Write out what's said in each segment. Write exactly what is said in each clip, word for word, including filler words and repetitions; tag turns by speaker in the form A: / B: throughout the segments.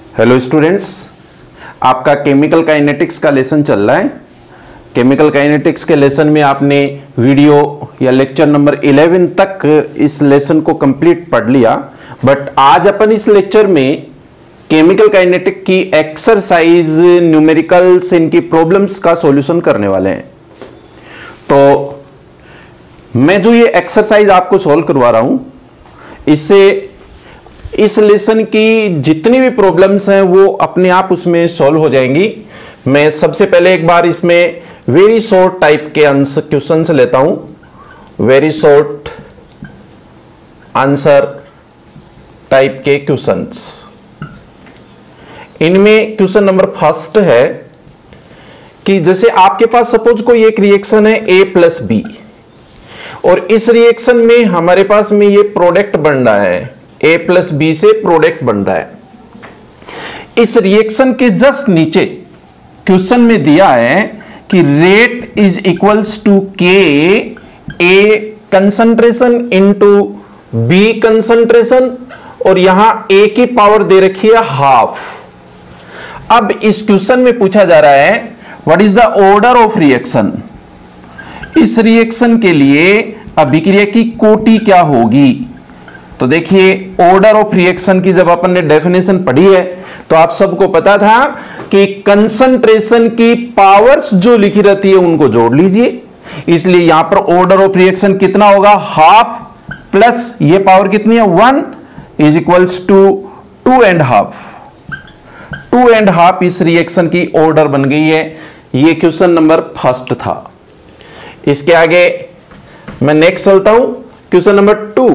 A: Hello students, आपका chemical kinetics का lesson चल रहा है। केमिकल काइनेटिक्स के लेसन में आपने वीडियो या लेक्चर नंबर ग्यारह तक इस लेसन को कंप्लीट पढ़ लिया, बट आज अपन इस लेक्चर में केमिकल काइनेटिक की एक्सरसाइज न्यूमेरिकल्स इनकी प्रॉब्लम्स का सॉल्यूशन करने वाले हैं। तो मैं जो ये एक्सरसाइज आपको सॉल्व करवा रहा हूं, इससे इस लेसन की जितनी भी प्रॉब्लम्स हैं वो अपने आप उसमें सॉल्व हो जाएंगी। मैं सबसे पहले एक बार इसमें वेरी शॉर्ट टाइप के आंसर क्वेश्चंस लेता हूं। वेरी शॉर्ट आंसर टाइप के क्वेश्चंस। इनमें क्वेश्चन नंबर फर्स्ट है कि जैसे आपके पास सपोज कोई एक रिएक्शन है ए प्लस बी, और इस रिएक्शन में हमारे पास में ये प्रोडक्ट बन रहा है, ए प्लस बी से प्रोडक्ट बन रहा है। इस रिएक्शन के जस्ट नीचे क्वेश्चन में दिया है कि rate is equals to K A concentration into B concentration, और यहां ए की पावर दे रखी है हाफ। अब इस क्वेश्चन में पूछा जा रहा है what is the order of reaction. इस रिएक्शन के लिए अभिक्रिया की कोटि क्या होगी। तो देखिए, ऑर्डर ऑफ रिएक्शन की जब अपन ने डेफिनेशन पढ़ी है तो आप सबको पता था कि कंसंट्रेशन की पावर्स जो लिखी रहती है उनको जोड़ लीजिए। इसलिए यहां पर ऑर्डर ऑफ रिएक्शन कितना होगा, हाफ प्लस ये पावर कितनी है, one is equals to two and half. Two and half इस रिएक्शन की ऑर्डर बन गई है। ये क्वेश्चन नंबर फर्स्ट था। इसके आगे मैं नेक्स्ट चलता हूं, क्वेश्चन नंबर टू।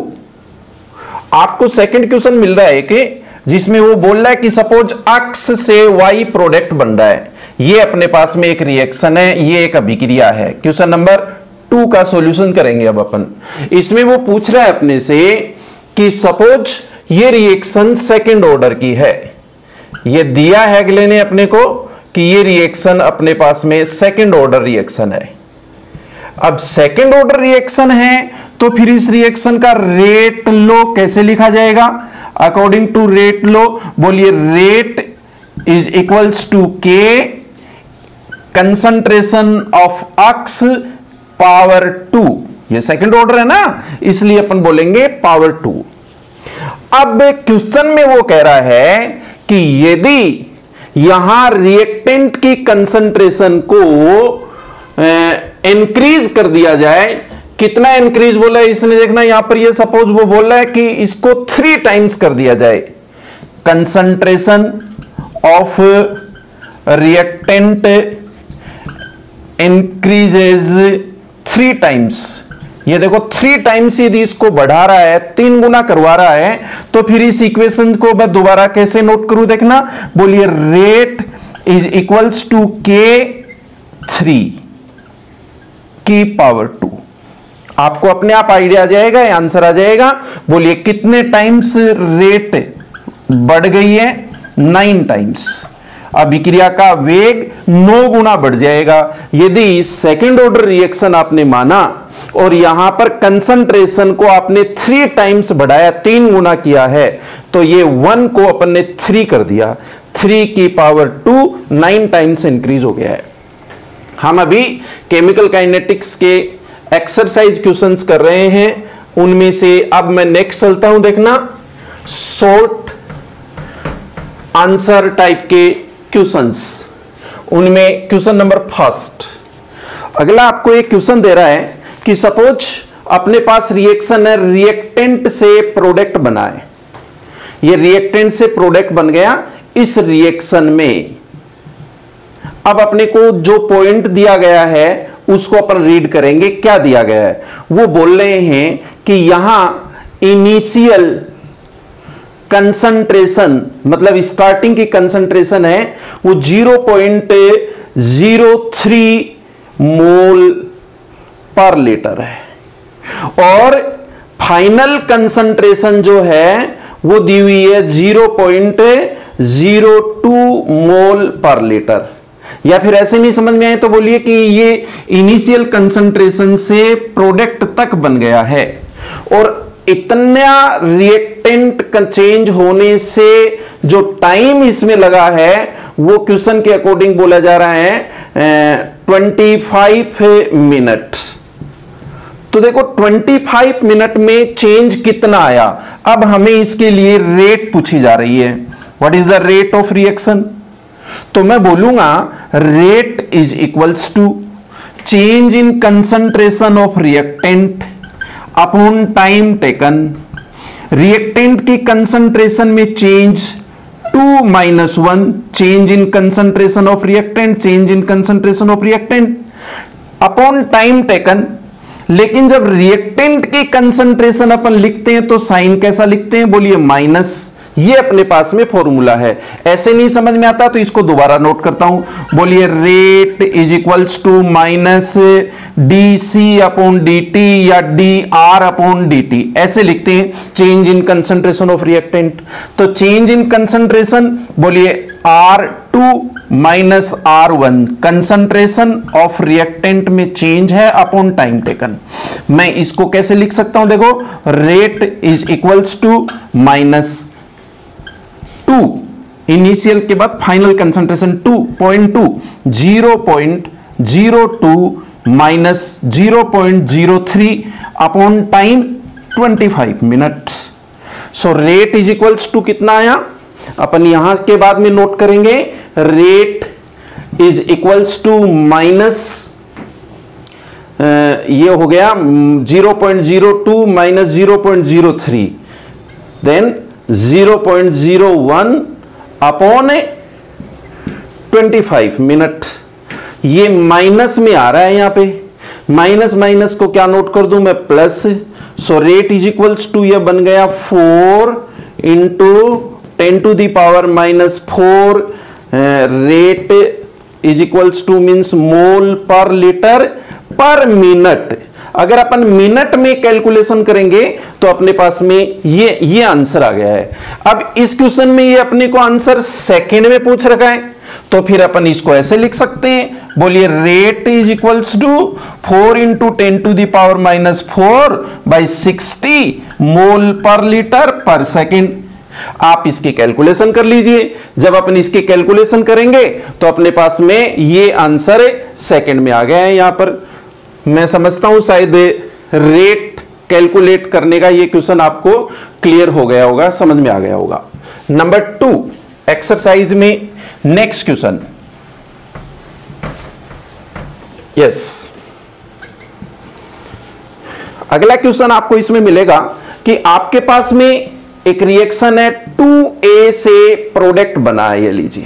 A: आपको सेकंड क्वेश्चन मिल रहा है कि जिसमें वो बोल रहा है कि सपोज एक्स से वाई प्रोडक्ट बन रहा है। ये अपने पास में एक रिएक्शन है, ये एक अभिक्रिया है। क्वेश्चन नंबर टू का सॉल्यूशन करेंगे अब अपन। इसमें वो पूछ रहा है अपने से कि सपोज ये रिएक्शन सेकंड ऑर्डर की है। ये दिया है अगले ने अपने को कि ये रिएक्शन अपने पास में सेकंड ऑर्डर रिएक्शन है। अब सेकंड ऑर्डर रिएक्शन है तो फिर इस रिएक्शन का रेट लो कैसे लिखा जाएगा, अकॉर्डिंग टू रेट लो बोलिए rate is equals to K concentration of X power two. ये सेकंड ऑर्डर है ना, इसलिए अपन बोलेंगे पावर टू। अब क्वेश्चन में वो कह रहा है कि यदि यहां रिएक्टेंट की कंसंट्रेशन को इंक्रीज कर दिया जाए, कितना इंक्रीज बोला है इसने, देखना यहां पर ये सपोज वो बोल रहा है कि इसको थ्री टाइम्स कर दिया जाए। Concentration of reactant increases three times. ये देखो थ्री टाइम्स यदि इसको बढ़ा रहा है, तीन गुना करवा रहा है, तो फिर इस इक्वेशन को मैं दोबारा कैसे नोट करूं, देखना बोलिए rate is equals to K three की पावर टू। आपको अपने आप आइडिया आ जाएगा, आंसर आ जाएगा। बोलिए कितने टाइम्स रेट बढ़ गई है, नाइन टाइम्स। अभिक्रिया का वेग नौ गुना बढ़ जाएगा। यदि सेकंड ऑर्डर रिएक्शन आपने माना और यहां पर कंसंट्रेशन को आपने थ्री टाइम्स बढ़ाया, तीन गुना किया है, तो ये वन को अपन ने थ्री कर दिया। थ्री की power two, nine times increase हो गया है। हम अभी केमिकल काइनेटिक्स के एक्सरसाइज क्वेश्चंस कर रहे हैं, उनमें से अब मैं नेक्स्ट चलता हूं। देखना शॉर्ट आंसर टाइप के क्वेश्चंस। उनमें क्वेश्चन नंबर फर्स्ट, अगला आपको एक क्वेश्चन दे रहा है कि सपोज अपने पास रिएक्शन है, रिएक्टेंट से प्रोडक्ट बना है। ये रिएक्टेंट से प्रोडक्ट बन गया। इस रिएक्शन में अब अपने को जो पॉइंट दिया गया है उसको अपन रीड करेंगे। क्या दिया गया है, वो बोल रहे हैं कि यहां इनिशियल कंसंट्रेशन, मतलब स्टार्टिंग की कंसंट्रेशन है वो zero point zero three mole per litre है, और फाइनल कंसंट्रेशन जो है वो दी हुई है zero point zero two mole per litre. या फिर ऐसे नहीं समझ में आए तो बोलिए कि ये इनिशियल कंसंट्रेशन से प्रोडक्ट तक बन गया है, और इतना रिएक्टेंट का चेंज होने से जो टाइम इसमें लगा है वो क्वेश्चन के अकॉर्डिंग बोला जा रहा है ट्वेंटी फाइव मिनट। तो देखो पच्चीस मिनट में चेंज कितना आया। अब हमें इसके लिए रेट पूछी जा रही है, what is the rate of reaction. तो मैं बोलूंगा rate is equals to change in concentration of reactant upon time taken. Reactant की कंसंट्रेशन में change two minus one, change in concentration of reactant, change in concentration of reactant upon time taken. लेकिन जब reactant की concentration अपन लिखते हैं तो sign कैसा लिखते हैं, बोलिए माइनस। ये अपने पास में फॉर्मूला है, ऐसे नहीं समझ में आता तो इसको दोबारा नोट करता हूं। बोलिए rate is equals to minus D C upon D T या D R upon D T, ऐसे लिखते हैं change in concentration of reactant. तो चेंज इन कंसंट्रेशन बोलिए R two minus R one, concentration of reactant में change है upon time taken. मैं इसको कैसे लिख सकता हूं, देखो rate is equals to minus two initial के बाद final concentration two point two, zero point zero two minus zero point zero three upon time twenty five minute. So rate is equals to कितना आया, अपन यहां के बाद में note करेंगे। Rate is equals to minus ये हो गया zero point zero two minus zero point zero three, then zero point zero one upon twenty five minute. ये माइनस में आ रहा है, यहां पे माइनस माइनस को क्या नोट कर दूं मैं, plus. So rate is equals to ये बन गया four into ten to the power minus four. Rate is equals to means mole per litre पर मिनट। अगर अपन मिनट में कैलकुलेशन करेंगे तो अपने पास में ये ये आंसर आ गया है। अब इस क्वेश्चन में ये अपने को आंसर सेकंड में पूछ रखा है, तो फिर अपन इसको ऐसे लिख सकते हैं, बोलिए rate is equals to four into ten to the power minus four by sixty mole per litre पर सेकेंड। आप इसकी कैलकुलेशन कर लीजिए। जब अपन इसके कैलकुलेशन करेंगे तो अपने पास में ये आंसर सेकंड में आ गया है। यहां पर मैं समझता हूं शायद रेट कैलकुलेट करने का ये क्वेश्चन आपको क्लियर हो गया होगा, समझ में आ गया होगा। नंबर टू एक्सरसाइज में नेक्स्ट क्वेश्चन, यस अगला क्वेश्चन आपको इसमें मिलेगा कि आपके पास में एक रिएक्शन है, टू ए से प्रोडक्ट बना है। ये लीजिए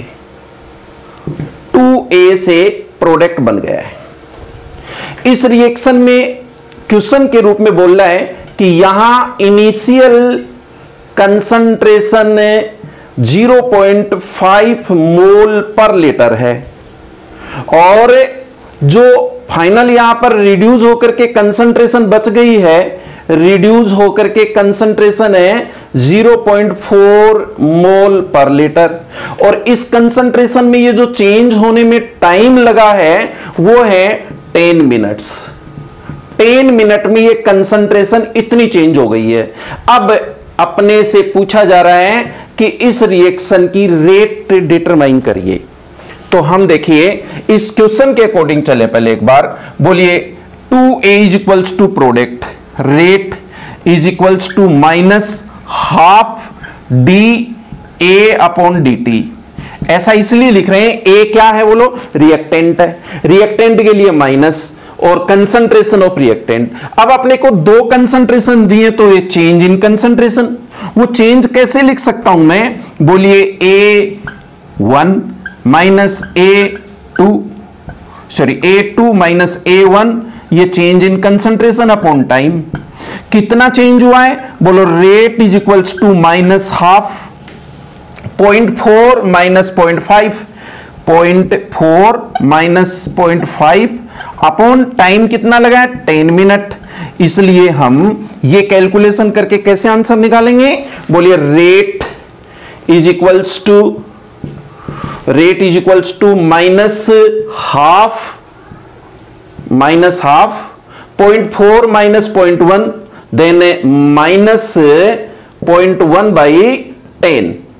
A: टू ए से प्रोडक्ट बन गया है। इस रिएक्शन में क्वेश्चन के रूप में बोल रहा है कि यहां initial concentration zero point five mole per litre है और जो फाइनल यहां पर रिड्यूस होकर के कंसंट्रेशन बच गई है, रिड्यूस होकर के कंसंट्रेशन है zero point four mole per litre. और इस कंसंट्रेशन में ये जो चेंज होने में टाइम लगा है वो है टेन मिनट्स। टेन मिनट में ये कंसंट्रेशन इतनी चेंज हो गई है। अब अपने से पूछा जा रहा है कि इस रिएक्शन की रेट डिटरमाइन करिए। तो हम देखिए इस क्वेश्चन के अकॉर्डिंग चले पहले एक बार, बोलिए two A is equals to product, rate is equals to minus half D A upon D T. ऐसा इसलिए लिख रहे हैं, ए क्या है बोलो, रिएक्टेंट है, रिएक्टेंट के लिए माइनस और कंसंट्रेशन ऑफ रिएक्टेंट। अब अपने को दो कंसंट्रेशन दिए तो ये चेंज इन कंसंट्रेशन, वो चेंज कैसे लिख सकता हूं मैं, बोलिए A one minus A two, sorry A two minus A one, ये change in concentration upon time. कितना चेंज हुआ है, बोलो rate is equals to minus half, point four minus point five, point four minus point five upon time कितना लगा है, ten minute. इसलिए हम ये कैलकुलेशन करके कैसे आंसर निकालेंगे, बोलिए rate is equals to rate is equals to minus half minus half point four minus point one, then minus point one by ten.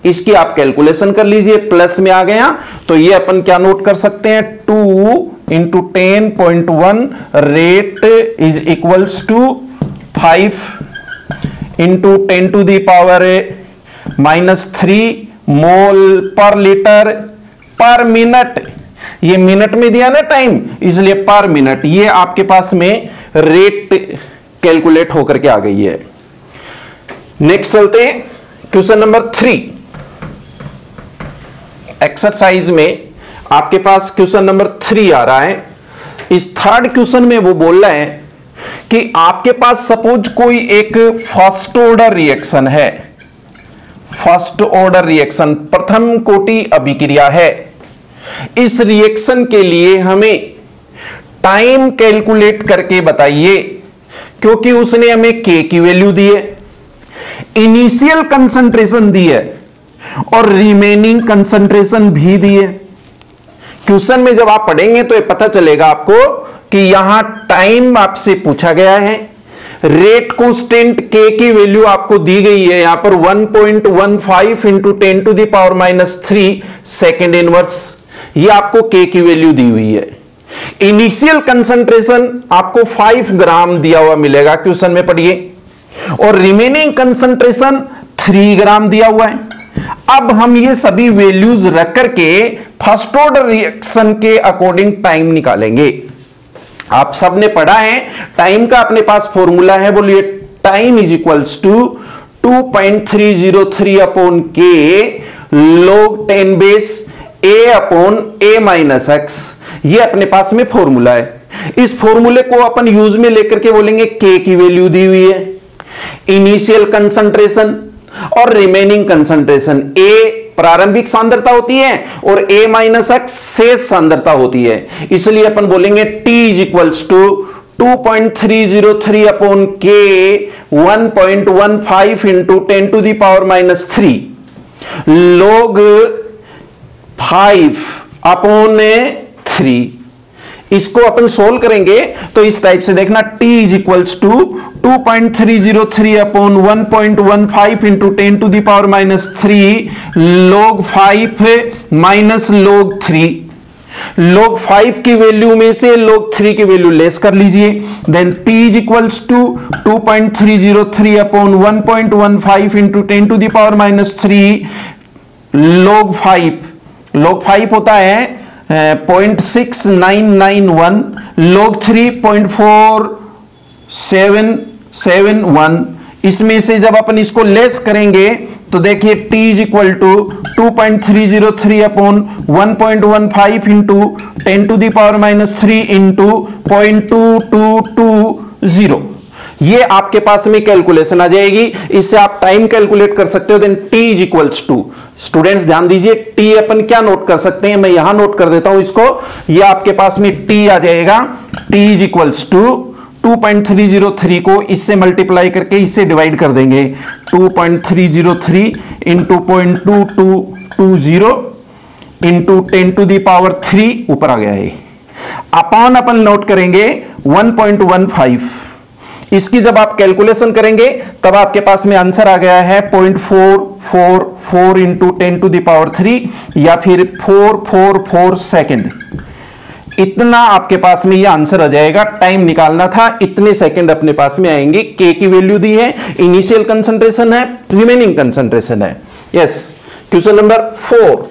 A: इसकी आप कैलकुलेशन कर लीजिए, प्लस में आ गया तो ये अपन क्या नोट कर सकते हैं, two into ten point one rate is equals to five into ten to the power minus three mole per litre पर मिनट। ये मिनट में दिया ना टाइम, इसलिए पर मिनट। ये आपके पास में रेट कैलकुलेट होकर के आ गई है। नेक्स्ट चलते हैं क्वेश्चन नंबर थ्री। एक्सरसाइज में आपके पास क्वेश्चन नंबर थ्री आ रहा है। इस थर्ड क्वेश्चन में वो बोल रहे हैं कि आपके पास सपोज कोई एक फर्स्ट ऑर्डर रिएक्शन है, फर्स्ट ऑर्डर रिएक्शन प्रथम कोटि अभिक्रिया है। इस रिएक्शन के लिए हमें टाइम कैलकुलेट करके बताइए, क्योंकि उसने हमें के की वैल्यू दी है, इनिशियल कंसंट्रेशन दी है और रिमेनिंग कंसंट्रेशन भी दी है। क्वेश्चन में जब आप पढ़ेंगे तो ये पता चलेगा आपको कि यहां टाइम आपसे पूछा गया है, रेट कांस्टेंट के की वैल्यू आपको दी गई है यहां पर one point one five into ten to the power minus three second inverse, ये आपको के की वैल्यू दी हुई है। इनिशियल कंसंट्रेशन आपको फाइव ग्राम दिया हुआ मिलेगा, क्वेश्चन में पढ़िए, और रिमेनिंग कंसंट्रेशन थ्री ग्राम दिया हुआ है। अब हम ये सभी वैल्यूज रख करके फर्स्ट ऑर्डर रिएक्शन के अकॉर्डिंग टाइम निकालेंगे। आप सबने पढ़ा है टाइम का अपने पास फॉर्मूला है, बोलिए time is equals to two point three zero three upon K log ten base A upon A minus X. ये अपने पास में फॉर्मूला है। इस फॉर्मूले को अपन यूज में लेकर के बोलेंगे के की वैल्यू दी हुई है, इनिशियल कंसंट्रेशन और रिमेनिंग कंसंट्रेशन। ए प्रारंभिक सांद्रता होती है और ए माइनस एक्स शेष सांद्रता होती है, इसलिए अपन बोलेंगे T is equals to two point three zero three upon K one point one five into ten to the power minus three log five upon three. इसको अपन सोल्व करेंगे तो इस टाइप से देखना, T is equals to two point three zero three upon one point one five into ten to the power minus three log five minus log three. Log five की value में से log three की value less कर लीजिए, then T is equals to two point three zero three upon one point one five into ten to the power minus three log five. Log five होता है point six nine nine one, log three point four seven seven one. इसमें से जब अपन इसको less करेंगे तो देखिए T is equal to two point three zero three upon one point one five into ten to the power minus three into point two two two zero. ये आपके पास में कैलकुलेशन आ जाएगी, इससे आप टाइम कैलकुलेट कर सकते हो। Then T is equals to, students ध्यान दीजिए, T अपन क्या नोट कर सकते हैं, मैं यहां नोट कर देता हूं इसको। ये आपके पास में T आ जाएगा, T is equals to two point three zero three को इससे मल्टीप्लाई करके इससे डिवाइड कर देंगे, two point three zero three into point two two two zero into ten to the power three, ऊपर आ गया है, अपॉन अपन नोट करेंगे वन पॉइंट वन फाइव। इसकी जब आप कैलकुलेशन करेंगे तब आपके पास में आंसर आ गया है point four four four into ten to the power three या फिर फोर फोर फोर सेकेंड। इतना आपके पास में ये आंसर आ जाएगा। टाइम निकालना था, इतने सेकंड अपने पास में आएंगे। के की वैल्यू दी है, इनिशियल कंसंट्रेशन है, रिमेनिंग कंसंट्रेशन है। Yes, question number four,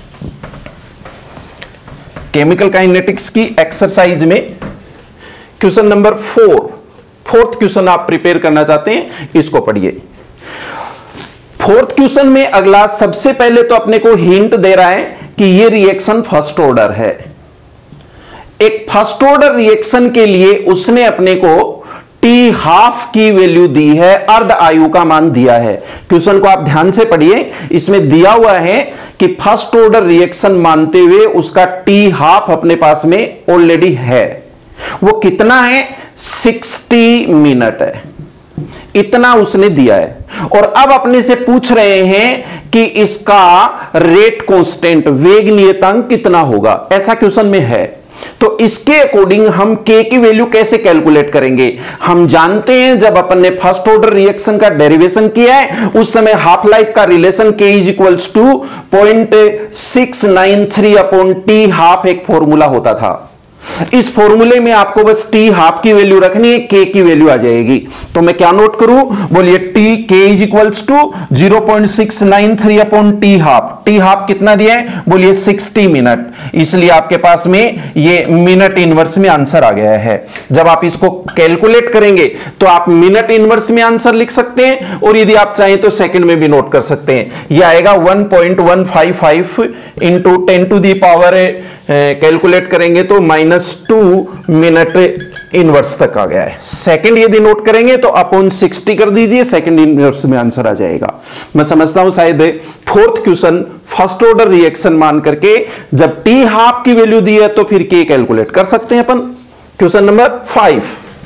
A: chemical kinetics की एक्सरसाइज में question number four, fourth question आप प्रिपेयर करना चाहते हैं, इसको पढ़िए। फोर्थ क्वेश्चन में अगला सबसे पहले तो अपने को हिंट दे रहा है कि ये रिएक्शन फर्स्ट ऑर्डर है। एक फर्स्ट ऑर्डर रिएक्शन के लिए उसने अपने को टी हाफ की वैल्यू दी है, अर्ध आयु का मान दिया है। क्वेश्चन को आप ध्यान से पढ़िए, इसमें दिया हुआ है कि फर्स्ट ऑर्डर रिएक्शन मानते हुए उसका टी हाफ अपने पास में ऑलरेडी है। वो कितना है? सिक्सटी मिनट है, इतना उसने दिया है। और अब अपने से पूछ रहे हैं कि इसका रेट कांस्टेंट, वेग नियतांक कितना होगा, ऐसा क्वेश्चन में है। तो इसके अकॉर्डिंग हम K की वैल्यू कैसे कैलकुलेट करेंगे? हम जानते हैं जब अपन ने फर्स्ट ऑर्डर रिएक्शन का डेरिवेशन किया है उस समय हाफ लाइफ का relation K is equals to point six nine three upon T half एक फॉर्मूला होता था। इस फॉर्मूले में आपको बस टी हाफ की वैल्यू रखनी है, के की वैल्यू आ जाएगी। तो मैं क्या नोट करूं? बोलिए T K is equals to zero point six nine three upon T half. T half कितना दिया है? बोलिए साठ मिनट, इसलिए आपके पास में ये मिनट इनवर्स में आंसर आ गया है। जब आप इसको कैलकुलेट करेंगे तो आप मिनट इनवर्स में आंसर लिख सकते हैं और यदि आप चाहें तो सेकंड में भी नोट कर सकते हैं। यह आएगा one point one five five into ten to the power calculate करेंगे तो माइनस टू मिनट इनवर्स तक आ गया है। सेकंड यदि नोट करेंगे तो अपॉन सिक्सटी कर दीजिए, सेकंड इनवर्स में आंसर आ जाएगा। मैं समझता हूं शायद fourth question first order reaction मान करके जब टी हाफ की वैल्यू दी है तो फिर के कैलकुलेट कर सकते हैं अपन। क्वेश्चन नंबर फाइव,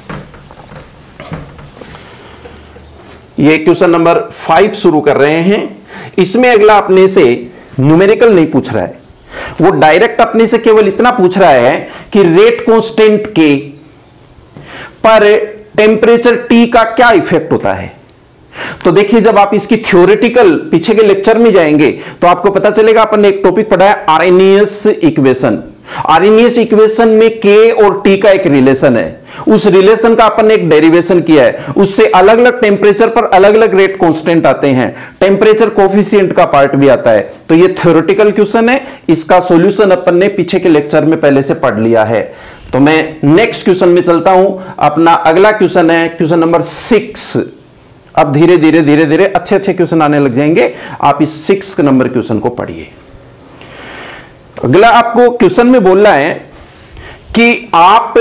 A: ये क्वेश्चन नंबर फाइव शुरू कर रहे हैं। इसमें अगला अपने से न्यूमेरिकल नहीं पूछ रहा है, वो डायरेक्ट अपने से केवल इतना पूछ रहा है कि रेट कांस्टेंट के पर टेम्परेचर टी का क्या इफेक्ट होता है। तो देखिए जब आप इसकी थ्योरेटिकल पीछे के लेक्चर में जाएंगे तो आपको पता चलेगा, अपन ने एक टॉपिक पढ़ा है आर्हेनियस इक्वेशन। आर्हेनियस इक्वेशन में के और टी का एक रिलेशन है, उस रिलेशन का अपन ने एक डेरिवेशन किया है, उससे अलग अलग टेम्परेचर पर अलग अलग रेट कांस्टेंट आते हैं, टेम्परेचर कोफिशिएंट का पार्ट भी आता है। तो ये थ्योरेटिकल क्वेश्चन है, इसका सॉल्यूशन अपन ने पीछे के लेक्चर में पहले से पढ़ लिया है। तो मैं नेक्स्ट क्वेश्चन में चलता हूं। अपना अगला क्वेश्चन है क्वेश्चन नंबर सिक्स। अब धीरे धीरे धीरे धीरे अच्छे अच्छे क्वेश्चन आने लग जाएंगे, आप इस सिक्स नंबर क्वेश्चन को पढ़िए। अगला आपको क्वेश्चन में बोलना है कि आप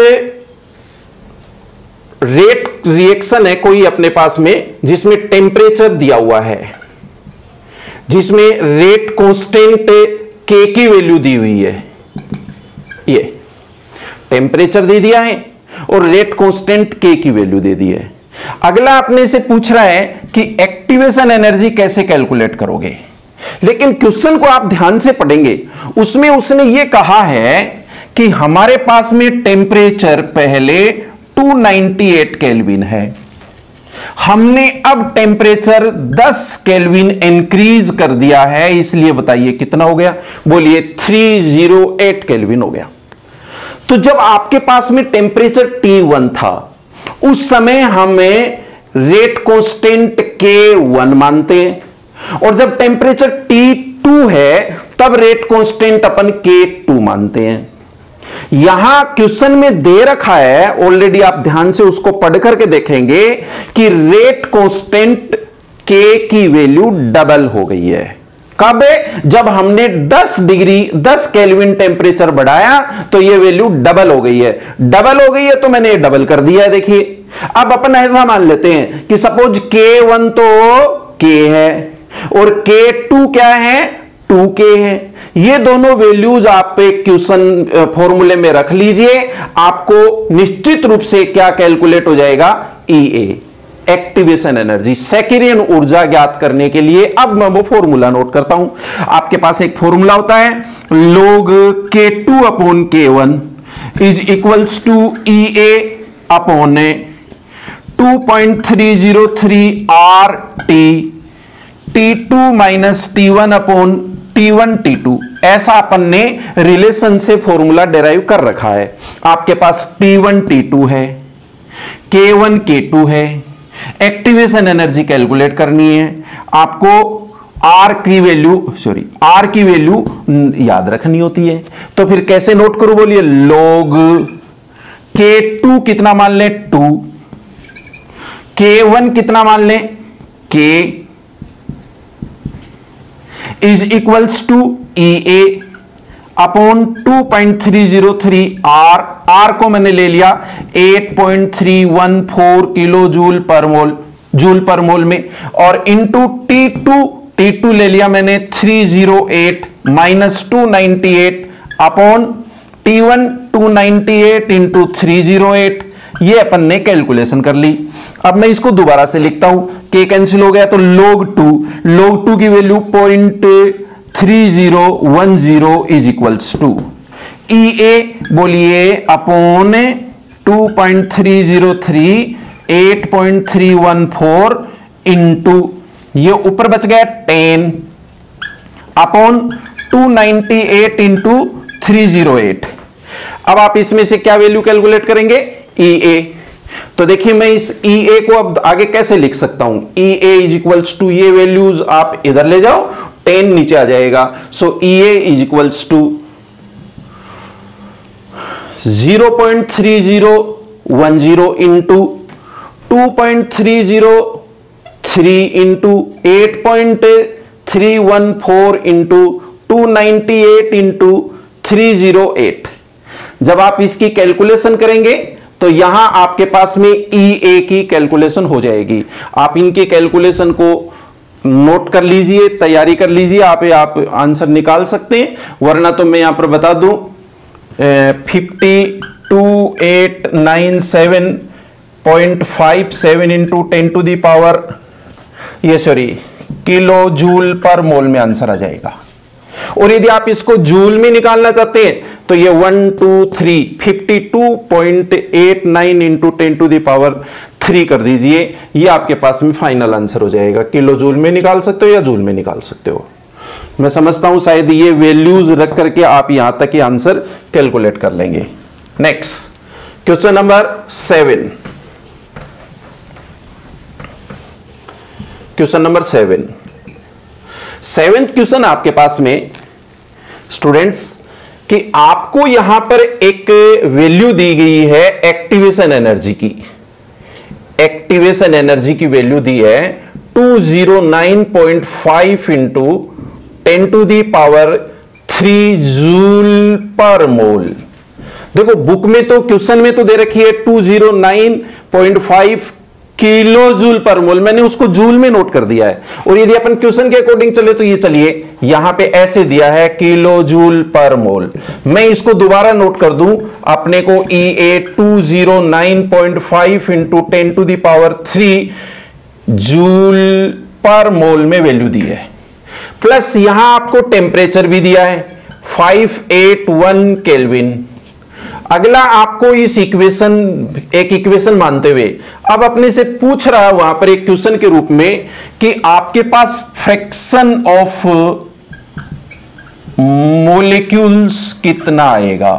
A: रेट रिएक्शन है कोई अपने पास में जिसमें टेम्परेचर दिया हुआ है, जिसमें रेट कांस्टेंट के की वैल्यू दी हुई है, ये टेम्परेचर दे दिया है और रेट कांस्टेंट के की वैल्यू दे दी है। अगला अपने से पूछ रहा है कि एक्टिवेशन एनर्जी कैसे कैलकुलेट करोगे। लेकिन क्वेश्चन को आप ध्यान से पढ़ेंगे, उसमें उसने ये कहा है कि हमारे पास में टेम्परेचर पहले टू नाइंटी एट केल्विन है, हमने अब टेम्परेचर दस केल्विन इंक्रीज कर दिया है, इसलिए बताइए कितना हो गया? बोलिए तीन सौ आठ केल्विन हो गया। तो जब आपके पास में टेम्परेचर टी वन था उस समय हमें रेट कांस्टेंट के वन मानते हैं, और जब टेम्परेचर टी टू है तब रेट कांस्टेंट अपन के टू मानते हैं। यहां क्वेश्चन में दे रखा है ऑलरेडी, आप ध्यान से उसको पढ़ करके देखेंगे कि रेट कांस्टेंट के की वैल्यू डबल हो गई है। कब? जब हमने दस डिग्री दस केल्विन टेम्परेचर बढ़ाया तो ये वैल्यू डबल हो गई है। डबल हो गई है तो मैंने डबल कर दिया है। देखिए अब अपन ऐसा मान लेते हैं कि सपोज के वन तो के है और के टू क्या है? टू के है। ये दोनों वैल्यूज आप क्वेश्चन फॉर्मूले में रख लीजिए, आपको निश्चित रूप से क्या कैलकुलेट हो जाएगा? ई ए, एक्टिवेशन एनर्जी, सेकेरियन ऊर्जा ज्ञात करने के लिए। अब मैं वो फॉर्मूला नोट करता हूं। आपके पास एक फॉर्मूला होता है log K two upon K one is equals to E A upon two point three zero three R T T two minus T one upon T one T two. ऐसा अपन ने relation से formula derive कर रखा है। आपके पास T one T two है, के वन के टू है, एक्टिवेशन एनर्जी कैलकुलेट करनी है, आपको आर की वैल्यू सॉरी आर की वैल्यू याद रखनी होती है। तो फिर कैसे नोट करूं? बोलिए log के टू कितना मान लें? टू। के वन कितना मान लें? K is equals to E A upon two point three zero three R. R को मैंने ले लिया eight point three one four kilo joule per mole joule per mole में, और into T two T two ले लिया मैंने three zero eight minus two ninety eight upon T one two ninety eight into three zero eight. ये अपन ने calculation कर ली। अब मैं इसको दोबारा से लिखता हूं, के कैंसिल हो गया तो log टू log टू की value point three zero one zero is equals to. E A बोलिए upon two point three zero three eight point three one four into ये ऊपर बच गया ten upon two ninety eight into three zero eight. अब आप इसमें से क्या वैल्यू कैलकुलेट करेंगे? ई ए। तो देखिए मैं इस ई ए को अब आगे कैसे लिख सकता हूं? E A is equals to ये वैल्यूज आप इधर ले जाओ, टेन नीचे आ जाएगा। So E A is equals to zero point three zero one zero into two point three zero three into eight point three one four into two ninety eight into three zero eight. जब आप इसकी calculation करेंगे तो यहां आपके पास में ई ए की कैलकुलेशन हो जाएगी। आप इनकी कैलकुलेशन को नोट कर लीजिए, तैयारी कर लीजिए, आप आप आंसर निकाल सकते हैं। वरना तो मैं यहां पर बता दूं fifty two eight nine seven point five seven into ten to the power ये sorry kilo joule per mole में आंसर आ जाएगा। और यदि आप इसको जूल में निकालना चाहते हैं तो ये one two three fifty two point eight nine into ten to the power three कर दीजिए, ये आपके पास में फाइनल आंसर हो जाएगा। किलो जूल में निकाल सकते हो या जूल में निकाल सकते हो। मैं समझता हूं शायद ये वैल्यूज रख करके आप यहां तक ही आंसर कैलकुलेट कर लेंगे। Next question number seven. Question number seven seventh question आपके पास में स्टूडेंट्स कि आपको यहां पर एक वैल्यू दी गई है एक्टिवेशन एनर्जी की। एक्टिवेशन एनर्जी की वैल्यू दी है two zero nine point five into ten to the power three joule per mole. देखो बुक में तो क्वेश्चन में तो दे रखी है two zero nine point five kilo joule per mole, मैंने उसको जूल में नोट कर दिया है। और यदि अपन क्वेश्चन के अकॉर्डिंग चले तो ये चलिए यहां पे ऐसे दिया है किलो जूल पर मोल। मैं इसको दोबारा नोट कर दूं, अपने को E A two zero nine point five into ten to the power three joule per mole में वैल्यू दी है। प्लस यहां आपको टेम्परेचर भी दिया है फाइव एट वन केल्विन। अगला आपको इस इक्वेशन एक इक्वेशन मानते हुए अब अपने से पूछ रहा है वहां पर एक क्वेश्चन के रूप में कि आपके पास फ्रैक्शन ऑफ मॉलिक्यूल्स कितना आएगा।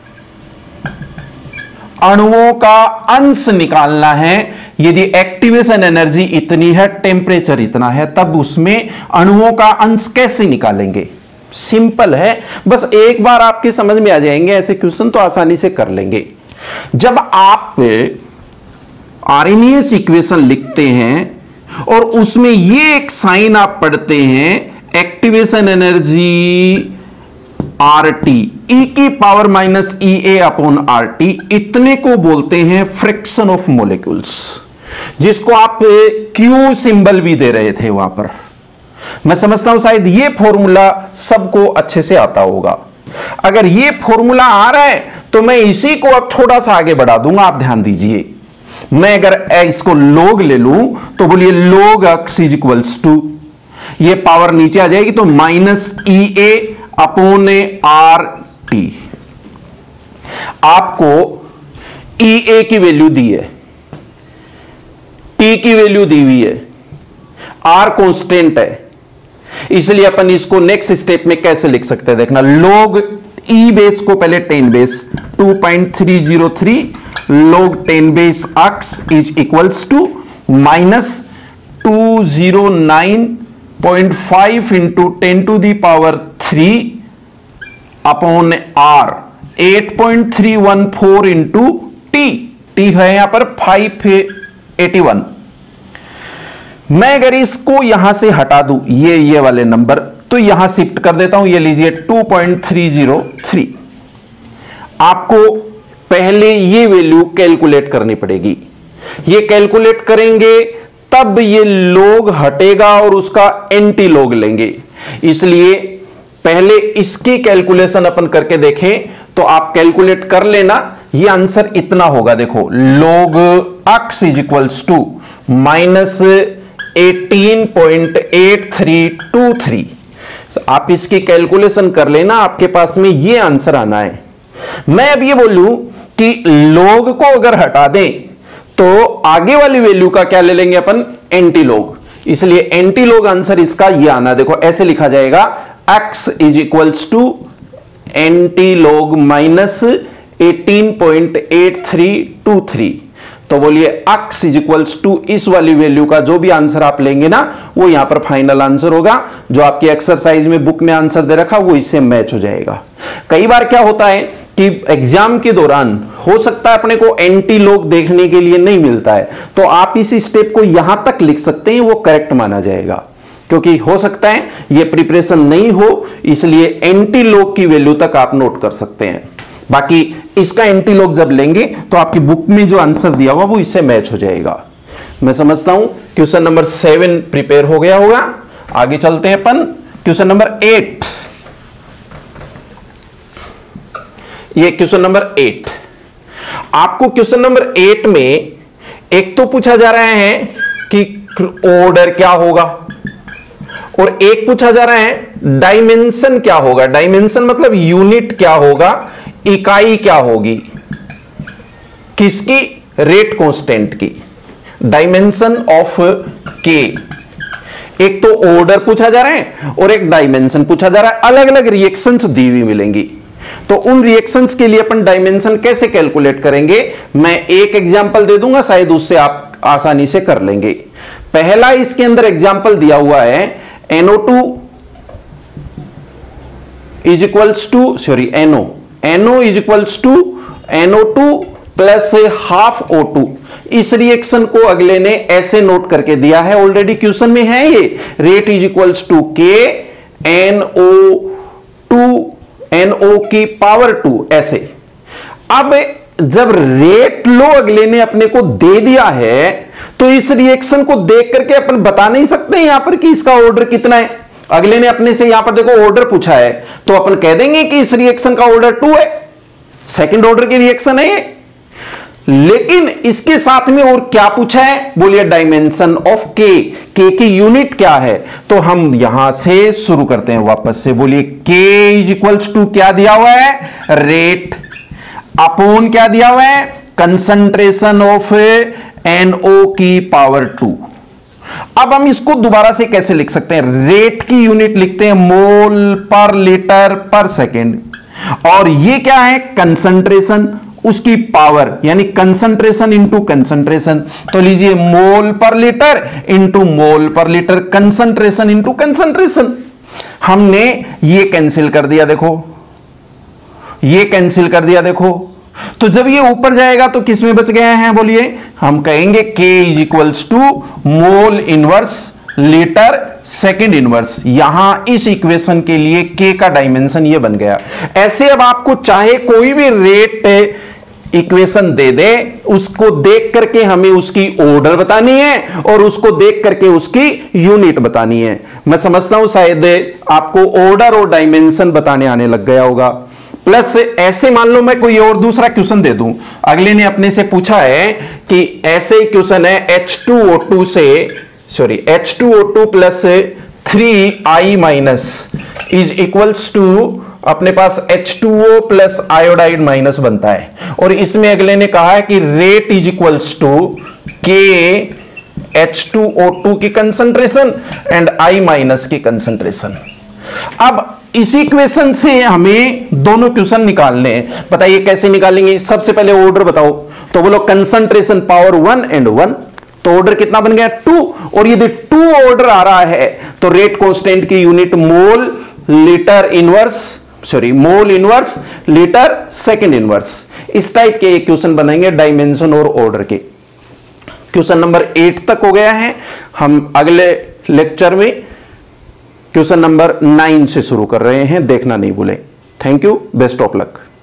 A: अणुओं का अंश निकालना है। यदि एक्टिवेशन एनर्जी इतनी है, टेम्परेचर इतना है, तब उसमें अणुओं का अंश कैसे निकालेंगे? सिंपल है, बस एक बार आपके समझ में आ जाएंगे ऐसे क्वेश्चन तो आसानी से कर लेंगे। जब आप आरएनएस इक्वेशन लिखते हैं और उसमें ये एक साइन आप पढ़ते हैं activation energy R T e की power minus E A upon R T, इतने को बोलते हैं फ्रिक्शन ऑफ मोलिक्यूल्स, जिसको आप क्यू सिंबल भी दे रहे थे वहां पर। मैं समझता हूं शायद ये फॉर्मूला सबको अच्छे से आता होगा। अगर ये फॉर्मूला आ रहा है तो मैं इसी को अब थोड़ा सा आगे बढ़ा दूंगा, आप ध्यान दीजिए। मैं अगर इसको लोग ले लूं तो बोलिए log x is equals to, ये पावर नीचे आ जाएगी तो minus E A upon R T. आपको ई ए की वैल्यू दी है, टी की वैल्यू दी हुई है, आर कांस्टेंट है, इसलिए अपन इसको नेक्स्ट स्टेप में कैसे लिख सकते हैं देखना। लॉग ई बेस को पहले ten base two point three zero three log ten base x is equals to minus two zero nine point five into ten to the power three upon R eight point three one four into T. T है यहां पर five eighty one. मैं अगर इसको यहां से हटा दूं ये ये वाले नंबर तो यहां शिफ्ट कर देता हूं, ये लीजिए two point three zero three. आपको पहले ये वैल्यू कैलकुलेट करनी पड़ेगी। ये कैलकुलेट करेंगे तब ये लोग हटेगा और उसका एंटी लोग लेंगे, इसलिए पहले इसकी कैलकुलेशन अपन करके देखें। तो आप कैलकुलेट कर लेना, ये आंसर इतना होगा। देखो लोग x is equals to minus eighteen point eight three two three. आप इसकी कैलकुलेशन कर लेना, आपके पास में ये आंसर आना है। मैं अब ये बोलूं कि log को अगर हटा दें तो आगे वाली वैल्यू का क्या ले लेंगे अपन, एंटी लॉग, इसलिए एंटी लॉग आंसर इसका ये आना, देखो ऐसे लिखा जाएगा x is equals to anti log minus eighteen point eight three two three. तो बोलिए x इज इक्वल्स टू इस वाली वैल्यू का जो भी आंसर आप लेंगे ना वो यहां पर फाइनल आंसर होगा, जो आपकी एक्सरसाइज में बुक में आंसर दे रखा वो इससे मैच हो जाएगा। कई बार क्या होता है कि एग्जाम के दौरान हो सकता है अपने को एंटी लॉग देखने के लिए नहीं मिलता है, तो आप इस स्टेप को यहां तक लिख सकते हैं, वो करेक्ट माना जाएगा, क्योंकि हो सकता है ये प्रिपरेशन नहीं हो, इसलिए एंटी लॉग की वैल्यू तक आप नोट कर सकते हैं। बाकी इसका एंटी लॉग जब लेंगे तो आपकी बुक में जो आंसर दिया हुआ वो इससे मैच हो जाएगा। मैं समझता हूं क्वेश्चन नंबर सेवन प्रिपेयर हो गया होगा। आगे चलते हैं अपन क्वेश्चन नंबर एट। ये क्वेश्चन नंबर एट, आपको क्वेश्चन नंबर एट में एक तो पूछा जा रहा है कि ऑर्डर क्या होगा, और एक पूछा जा रहा है डायमेंशन क्या होगा। डायमेंशन मतलब यूनिट क्या होगा, इकाई क्या होगी, किसकी, रेट कांस्टेंट की, डायमेंशन ऑफ के। एक तो ऑर्डर पूछा जा रहा है और एक डायमेंशन पूछा जा रहा है, अलग अलग रिएक्शंस दी हुई मिलेंगी। तो उन रिएक्शंस के लिए अपन डायमेंशन कैसे कैलकुलेट करेंगे, मैं एक एग्जांपल दे दूंगा, शायद उससे आप आसानी से कर लेंगे। पहला इसके अंदर एग्जांपल दिया हुआ है N O two is equals to sorry N O N O is equals to N O two plus half O two. इस रिएक्शन को अगले ने ऐसे नोट करके दिया है, ऑलरेडी क्वेश्चन में है ये, rate is equals to K N O two N O की पावर टू, ऐसे। अब जब रेट लो अगले ने अपने को दे दिया है तो इस रिएक्शन को देख करके अपन बता नहीं सकते यहां पर कि इसका ऑर्डर कितना है। अगले ने अपने से यहां पर देखो ऑर्डर पूछा है तो अपन कह देंगे कि इस रिएक्शन का ऑर्डर टू है, सेकंड ऑर्डर की रिएक्शन है ये। लेकिन इसके साथ में और क्या पूछा है, बोलिए डायमेंशन ऑफ के, के की यूनिट क्या है। तो हम यहां से शुरू करते हैं वापस से, बोलिए के इज इक्वल्स टू क्या दिया हुआ है, रेट, अपॉन क्या दिया हुआ है, कंसंट्रेशन ऑफ एनओ की पावर टू। अब हम इसको दोबारा से कैसे लिख सकते हैं, रेट की यूनिट लिखते हैं मोल पर लीटर पर सेकेंड, और ये क्या है, कंसंट्रेशन, उसकी पावर यानी कंसंट्रेशन इंटू कंसंट्रेशन। तो लीजिए मोल पर लीटर इंटू मोल per litre, concentration into concentration. हमने ये कैंसिल कर दिया, देखो ये कैंसिल कर दिया, देखो। तो जब ये ऊपर जाएगा तो किस में बच गए हैं, बोलिए हम कहेंगे K is equals to mole inverse litre second inverse. यहां इस इक्वेशन के लिए K का डायमेंशन ये बन गया। ऐसे अब आपको चाहे कोई भी रेट इक्वेशन दे दे, उसको देख करके हमें उसकी ऑर्डर बतानी है और उसको देख करके उसकी यूनिट बतानी है। मैं समझता हूं शायद आपको ऑर्डर और डायमेंशन बताने आने लग गया होगा। प्लस ऐसे मान लो मैं कोई और दूसरा क्वेश्चन दे दूं, अगले ने अपने से पूछा है कि ऐसे ही क्वेश्चन है एच टू ओ टू से sorry H two O two plus three I minus is equals to अपने पास H two O plus iodide minus बनता है, और इसमें अगले ने कहा है कि rate is equals to K H two O two की कंसंट्रेशन एंड आई माइनस की कंसंट्रेशन। अब इसी इक्वेशन से हमें दोनों क्वेश्चन निकालने हैं। बताइए कैसे निकालेंगे, सबसे पहले ऑर्डर बताओ। तो बोलो concentration power one and one, तो ऑर्डर कितना बन गया, टू। और यदि टू ऑर्डर आ रहा है तो रेट कांस्टेंट की unit mole litre inverse sorry mole inverse litre second inverse. इस टाइप के क्वेश्चन बनेंगे डायमेंशन और ऑर्डर के। क्वेश्चन नंबर एट तक हो गया है, हम अगले लेक्चर में क्वेश्चन नंबर नाइन से शुरू कर रहे हैं, देखना नहीं भूलें। Thank you, best of luck.